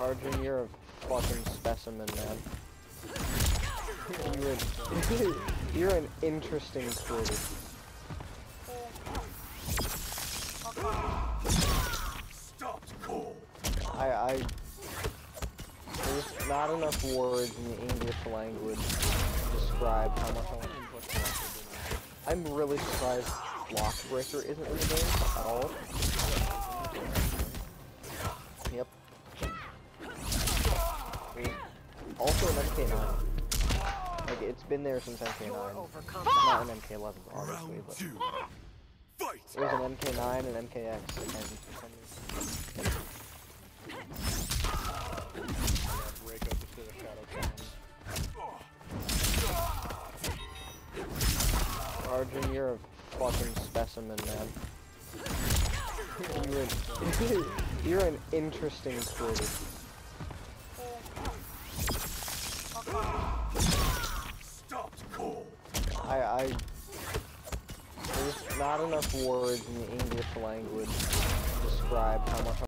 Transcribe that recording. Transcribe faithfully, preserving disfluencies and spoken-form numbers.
Arjun, you're a fucking specimen, man. You're, you're an interesting critter. I, I, there's not enough words in the English language to describe how much I want to input. I'm really surprised Lockbreaker isn't in the game at all. Yep. Also an M K nine. Like, it's been there since M K nine. Not an M K eleven, obviously, but it was an M K nine and M K X. And for some reason, break up instead of Shadow Clan. Arjun, you're a fucking specimen, man. You're, you're an interesting critter. I, I, there's not enough words in the English language to describe how much